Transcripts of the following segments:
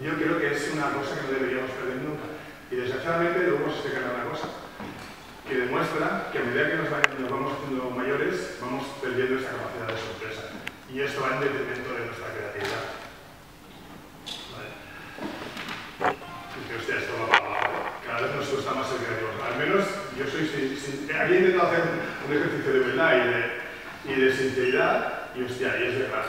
Yo creo que es una cosa que no deberíamos perder nunca. Y desgraciadamente luego hemos explicado una cosa que demuestra que a medida que nos vamos haciendo mayores, vamos perdiendo esa capacidad de sorpresa. Y esto va en detrimento de nuestra creatividad. ¿Vale? Que hostia, esto va para abajo. Cada vez nos cuesta más ser creativos. Al menos yo soy... Aquí he intentado hacer un ejercicio de humildad y de sinceridad, y hostia, y es verdad.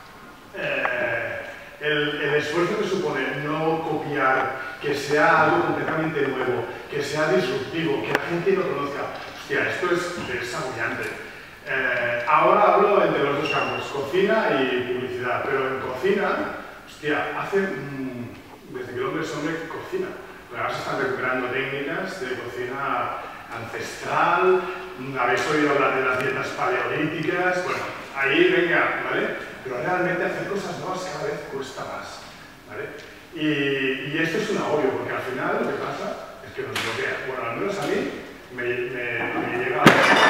El esfuerzo que supone no copiar, que sea algo completamente nuevo, que sea disruptivo, que la gente lo conozca, hostia, esto es agobiante. Ahora hablo entre los dos campos, cocina y publicidad, pero en cocina, hostia, desde que el hombre es hombre, cocina. Ahora se están recuperando técnicas de cocina ancestral, habéis oído hablar de las dietas paleolíticas, bueno, ahí venga, ¿vale? Pero realmente hacer cosas nuevas cada vez cuesta más, ¿vale? Y esto es un agobio, porque al final lo que pasa es que nos bloquea. Bueno, al menos a mí me llega a...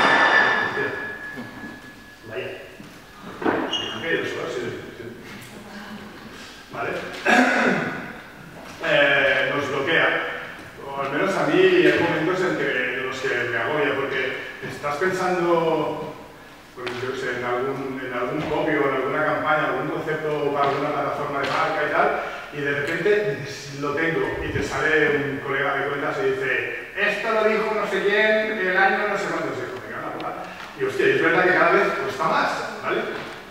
Vaya. ¿Vale? Nos bloquea. O al menos a mí hay momentos en los que me agobia, porque estás pensando... yo sé, en algún copy o en alguna campaña, algún concepto para alguna plataforma de marca y tal, y de repente lo tengo y te sale un colega de cuentas y dice esto lo dijo no sé quién, el año no sé cuánto, y hostia, es verdad que cada vez cuesta más, ¿vale?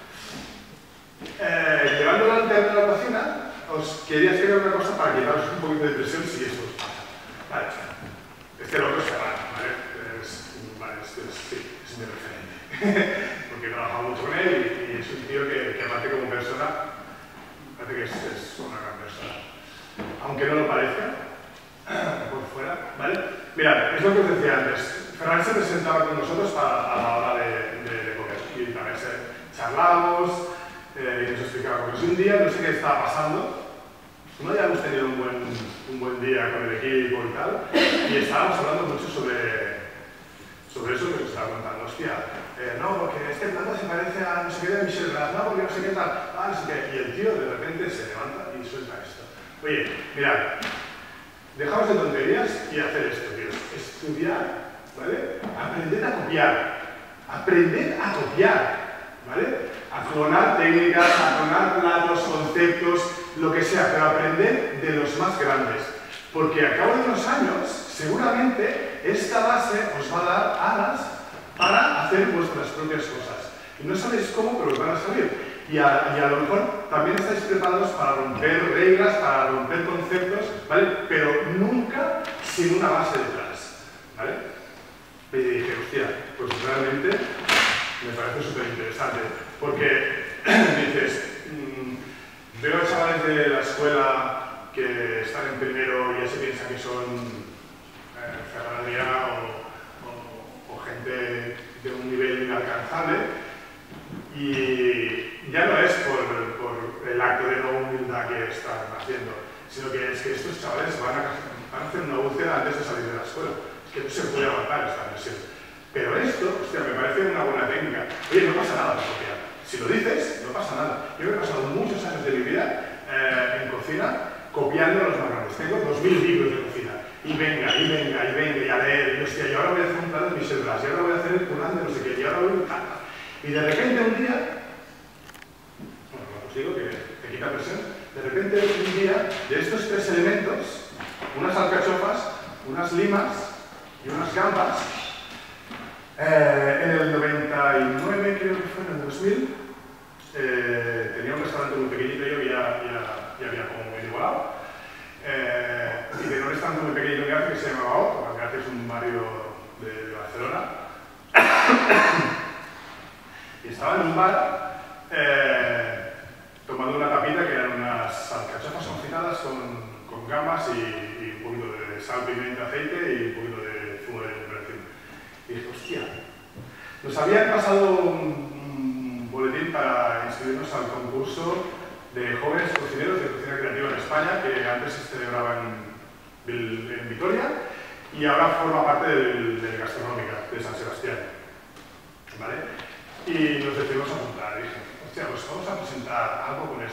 Llevándolo al tema de la cocina, os quería escribir una cosa para quitaros un poquito de presión si esto os pasa. Vale, este loco es Ferran, ¿vale? Sí, es mi referente. Porque he trabajado mucho con él y es un tío que aparte como persona, parece que es una gran persona. Aunque no lo parezca, por fuera, ¿vale? Mirad, es lo que os decía antes. Ferran se presentaba con nosotros a la hora de comer y también charlábamos y nos explicaba cosas. Un día, no sé qué estaba pasando, no habíamos tenido un buen día con el equipo y tal, y estábamos hablando mucho sobre eso que os estaba contando. Hostia, no, porque este plato se parece a no sé qué de Michel Bras, no, porque no sé qué tal, no sé qué. Y el tío de repente se levanta y suelta esto. Oye, mirad, dejaos de tonterías y hacer esto, tío. Estudiar, ¿vale? Aprended a copiar. Aprended a copiar, ¿vale? A clonar técnicas, a clonar platos, conceptos, lo que sea, pero aprended de los más grandes. Porque a cabo de unos años, seguramente, esta base os va a dar alas para hacer vuestras propias cosas. Y no sabéis cómo, pero os van a salir. Y a lo mejor también estáis preparados para romper reglas, para romper conceptos, ¿vale? Pero nunca sin una base detrás, ¿vale? Y dije, hostia, pues realmente me parece súper interesante. Porque dices, veo a chavales de la escuela que están en primero y ya se piensa que son Ferran Adrià o gente de un nivel inalcanzable, y ya no es por el acto de no humildad que están haciendo, sino que es que estos chavales van a hacer una úlcera antes de salir de la escuela. Es que no se puede aguantar esta presión. Pero esto, hostia, me parece una buena técnica. Oye, no pasa nada por copiar. Si lo dices, no pasa nada. Yo he pasado muchos años de mi vida en cocina copiando a los más grandes. Tengo 2000 libros de cocina. Y venga, y a leer. Y hostia, yo ahora voy a hacer un plato de Michel Bras, y ahora voy a hacer el curán de no sé qué, y ahora voy a... Y de repente un día, bueno, os digo que te quita presión, de repente un día de estos tres elementos, unas alcachofas, unas limas y unas gambas, en el 99, creo que fue, en el 2000, tenía un restaurante muy pequeñito yo que ya había como medio volado. Y tenía un restaurante muy pequeñito en García que se llamaba Otto. García es un barrio de Barcelona. Y estaba en un bar tomando una tapita que eran unas alcachofas confitadas con gambas y un poquito de sal, pimienta, aceite y un poquito de zumo de perejil. Y dije, hostia, nos habían pasado un boletín para inscribirnos al concurso de jóvenes cocineros de cocina creativa en España, que antes se celebraba en Vitoria y ahora forma parte del Gastronómica de San Sebastián, ¿vale? Y nos decidimos a apuntar. Y dije, hostia, pues vamos a presentar algo con esto.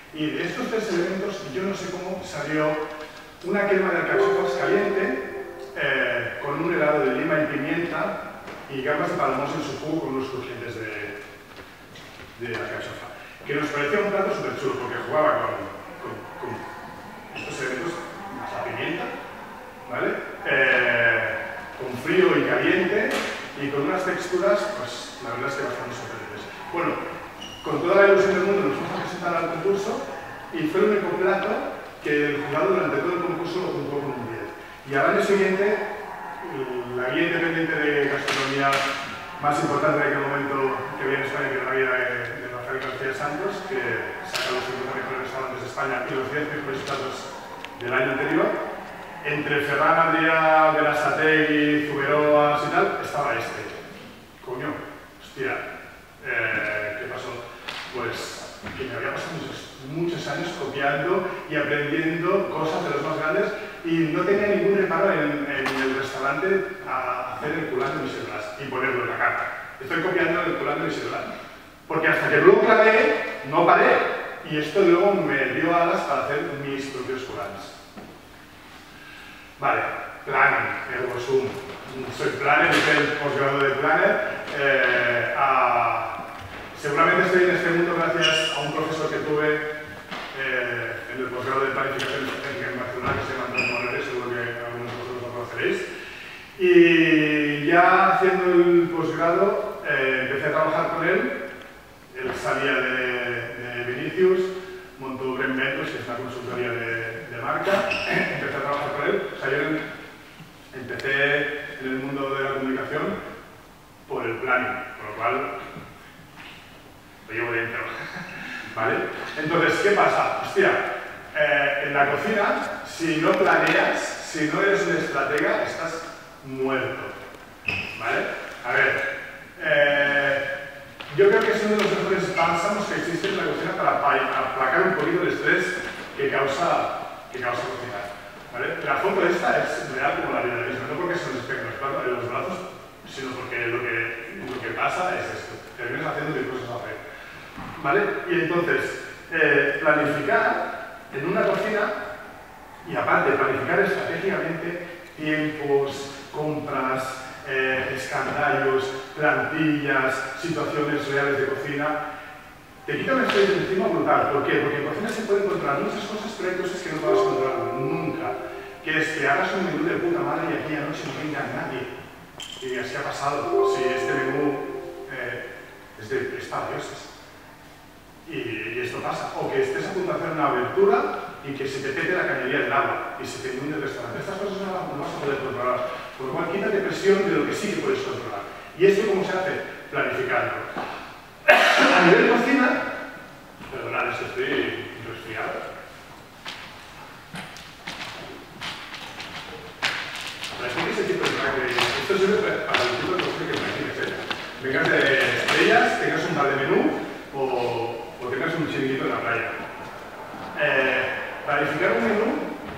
Y de estos tres elementos, yo no sé cómo salió una crema de alcachofas caliente con un helado de lima y pimienta y gambas de palomos en su jugo con unos crujientes de alcachofa. Que nos parecía un plato súper chulo porque jugaba con estos elementos, más la pimienta, ¿vale? Con frío y caliente y con unas texturas, pues la verdad es que bastante sorprendentes. Bueno, con toda la ilusión del mundo nos fuimos a presentar al concurso y fue el único plato que el jurado durante todo el concurso lo puntuó con un 10. Y al año siguiente, la guía independiente de gastronomía más importante de aquel momento que había en España, que era la guía de Rafael García Santos, que saca los 50 mejores restaurantes de España y los 10 mejores platos del año anterior, entre Ferran Adrià, Berasategui, Zuberoas y tal, estaba este. Coño, hostia, ¿qué pasó? Pues que me había pasado muchos años copiando y aprendiendo cosas de los más grandes y no tenía ningún reparo en el restaurante a hacer el culán de Michel Blas y ponerlo en la carta. Estoy copiando el culán de Michel Blas. Porque hasta que luego clavé, no paré. Y esto luego me dio alas para hacer mis propios culans. Vale, planning, ergo sum. Soy planner, hice el posgrado de planner. Seguramente estoy en este mundo gracias a un profesor que tuve en el posgrado de planificación estratégica en Barcelona, que se llama Antonio Morales, seguro que algunos de vosotros lo conoceréis. Y ya haciendo el posgrado empecé a trabajar con él. Él salía de Vinicius, montó Brent Ventures, que es una consultoría de marca. Empecé a trabajar con él. O sea, yo empecé en el mundo de la comunicación por el planning, por lo cual lo llevo dentro. ¿Vale? Entonces, ¿qué pasa? Hostia, en la cocina, si no planeas, si no eres un estratega, estás muerto. ¿Vale? A ver, yo creo que es uno de los mejores bálsamos que existen en la cocina para aplacar un poquito el estrés que causa cocinar. ¿Vale? La foto esta es real como la vida misma, no porque son espejos en los brazos, sino porque lo que pasa es esto. Terminas haciendo mil cosas a hacer. ¿Vale? Y entonces, planificar en una cocina, y aparte, planificar estratégicamente tiempos, compras, escandallos, plantillas, situaciones reales de cocina, te quita un estrés de encima brutal. ¿Por qué? Porque en cocina se pueden controlar muchas cosas, pero hay cosas que no vas a controlar nunca. Que es que hagas un menú de puta madre y aquí anoche no venga nadie. Y digas, ¿qué ha pasado? Si este menú es para dioses. Y esto pasa. O que estés a punto de hacer una abertura y que se te pete la cañería del agua y se te inunde el restaurante. Estas cosas no vas a poder controlar. Por lo cual, quítate presión de lo que sí que puedes controlar. ¿Y esto cómo se hace? Planificando. A nivel cocina, perdonad, es que estoy resfriado. Practiques ese tipo de práctica. Esto sirve para el tipo de cocina que practiques. Vengas de estrellas, tengas un bar de menú o tengas un chiringuito en la playa. Planificar un menú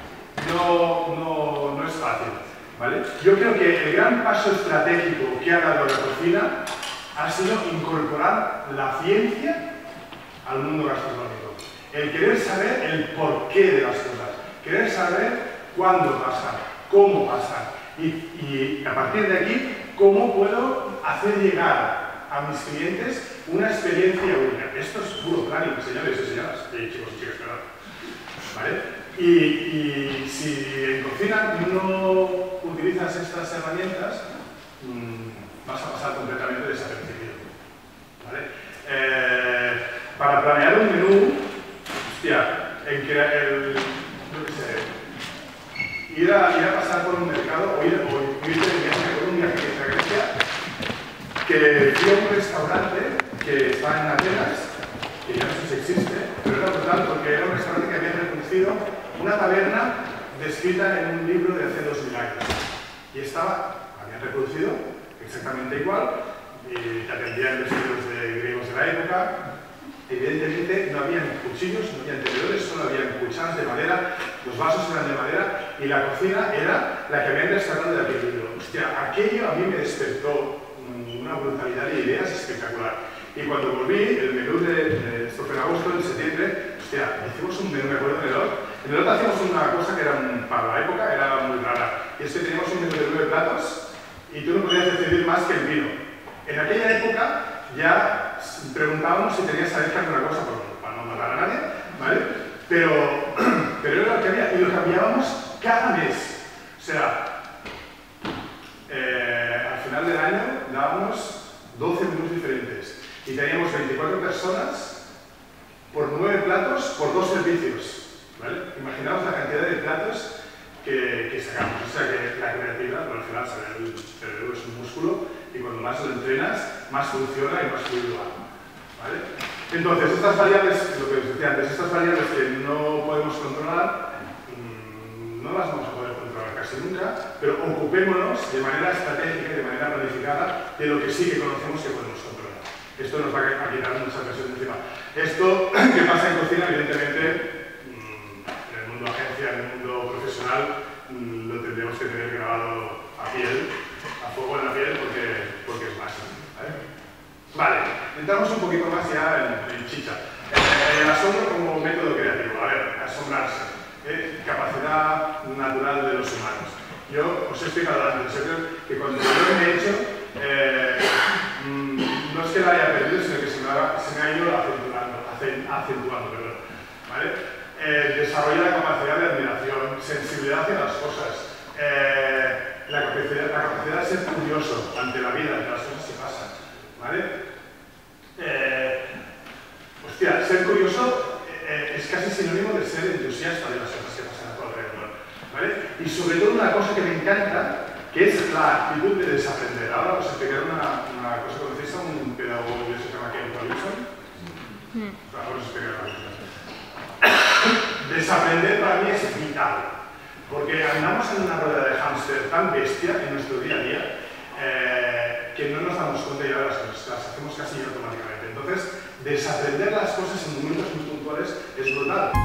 no es fácil. ¿Vale? Yo creo que el gran paso estratégico que ha dado la cocina ha sido incorporar la ciencia al mundo gastronómico. El querer saber el porqué de las cosas, querer saber cuándo pasan, cómo pasan y a partir de aquí, cómo puedo hacer llegar a mis clientes una experiencia única. Esto es puro planning, señores y señoras, chicos y chicas, perdón. ¿Vale? Y si en cocina no utilizas estas herramientas, vas a pasar completamente desapercibido. ¿Vale? Para planear un menú, hostia, no sé, ir a pasar por un mercado o irte de viaje por un viaje que hice a Grecia, que fui a un restaurante que está en Atenas, que ya no sé si existe, pero era brutal porque era un restaurante que había reproducido una taberna descrita en un libro de hace 2000 años. Y habían reproducido exactamente igual, y te atendían vestidos de griegos de la época. Evidentemente no habían cuchillos, no habían tenedores, solo habían cucharas de madera, los vasos eran de madera y la cocina era la que habían rescatado de aquel libro. Hostia, aquello a mí me despertó una brutalidad de ideas espectacular. Y cuando volví, el menú esto fue en agosto, en septiembre, hostia, hicimos un menú, me acuerdo, en el otro hacíamos una cosa que era, para la época, era muy rara. Y es que teníamos un menú de 9 platos y tú no podías decidir más que el vino. En aquella época ya preguntábamos si tenías alergia a alguna cosa, para no matar a nadie, ¿vale? Pero era lo que había, y lo cambiábamos cada mes. O sea, al final del año dábamos 12 menús diferentes y teníamos 24 personas por 9 platos por 2 servicios, ¿vale? Imaginaos la cantidad de platos que sacamos. O sea que la creatividad, al final, el cerebro es un músculo y cuando más lo entrenas, más funciona y más fluido va, ¿vale? Entonces, estas variables, lo que os decía antes, estas variables que no podemos controlar, no las vamos a poder controlar casi nunca, pero ocupémonos de manera estratégica y de manera planificada de lo que sí que conocemos que podemos controlar. Esto nos va a quitar mucha presión encima. Esto que pasa en cocina, evidentemente, en el mundo agencia, en el mundo profesional, lo tendremos que tener grabado a piel, a fuego en la piel, porque es básico, ¿vale? Vale, entramos un poquito más ya en chicha. El asombro como método creativo. A ver, asombrarse. Capacidad natural de los humanos. Yo os he explicado antes, yo creo que cuando yo me he hecho, no es que la haya perdido, sino que se me ha ido acentuando, perdón, ¿vale? Desarrolla la capacidad de admiración, sensibilidad hacia las cosas, la capacidad de ser curioso ante la vida, ante las cosas que pasan, ¿vale? Hostia, ser curioso es casi sinónimo de ser entusiasta de las cosas que pasan a tu alrededor, ¿vale? Y sobre todo una cosa que me encanta, que es la actitud de desaprender. Ahora os explicaré una cosa. ¿Conocéis a un pedagogo que se llama Ken Robinson? Ahora os explicaré una cosa. Desaprender para mí es vital, porque andamos en una rueda de hámster tan bestia en nuestro día a día que no nos damos cuenta y ahora las hacemos casi automáticamente. Entonces, desaprender las cosas en momentos muy puntuales es brutal.